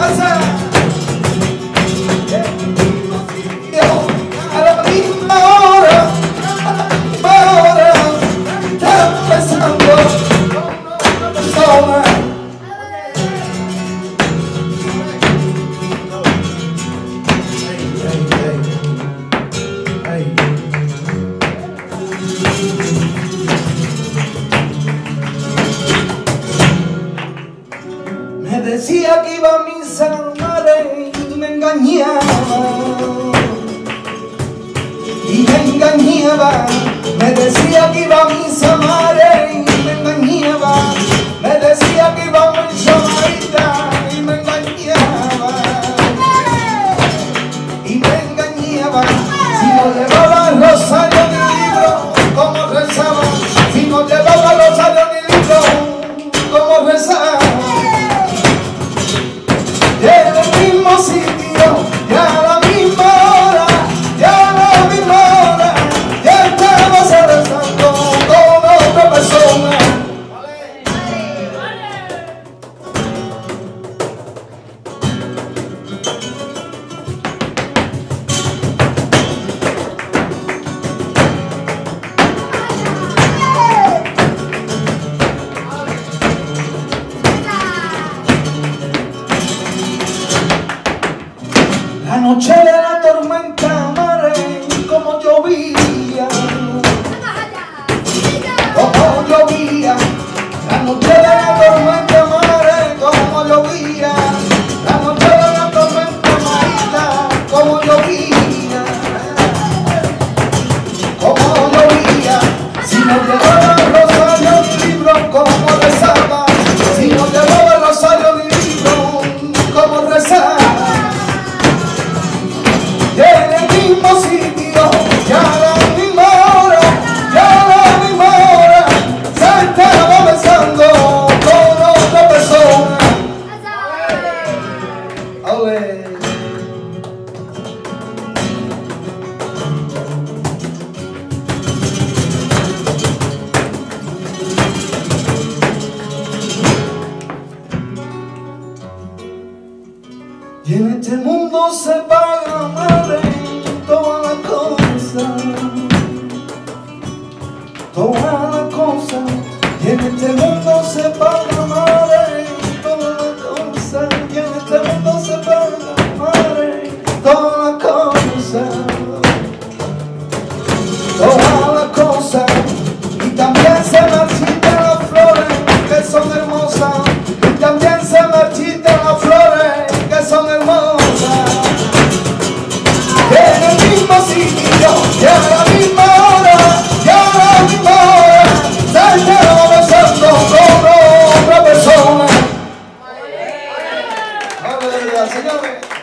Me decía que iba a misa, madre, y me engañaba. Y me engañaba. Me decía que iba a misa, madre, y me engañaba. Me decía que iba a misa, marita, y me engañaba. Y me engañaba. Si no llevaba el rosario ni libro, ¿cómo rezaba? Si no llevaba el rosario ni libro, ¿cómo rezaba? En el mismo sitio, y a la misma hora, y a la misma hora, ya estabas rezando con otra persona. La noche de la tormenta, madre, como llovía, como llovía. La noche de la tormenta, madre, como llovía. La noche de la tormenta, marita, como llovía, como llovía. Si no llevaba el rosario ni libro, como rezaba. Si no llevaba el rosario ni libro, como rezaba. Y en el mismo sitio, y a la misma hora, y a la misma hora, se estaba besando con otra persona. ¡Ole! Y en este mundo se paga, madre, toda la cosa, toda la cosa. Y en este mundo se paga, madre, toda la cosa. Y en este mundo se paga, madre, toda la cosa, toda la cosa. Y también se marchitan las flores que son hermosas. Y también se marchitan las flores que son hermosas. En el mismo sitio, y a la misma hora, y a la misma hora, se estaba besando con otra persona. Aleluya, señores.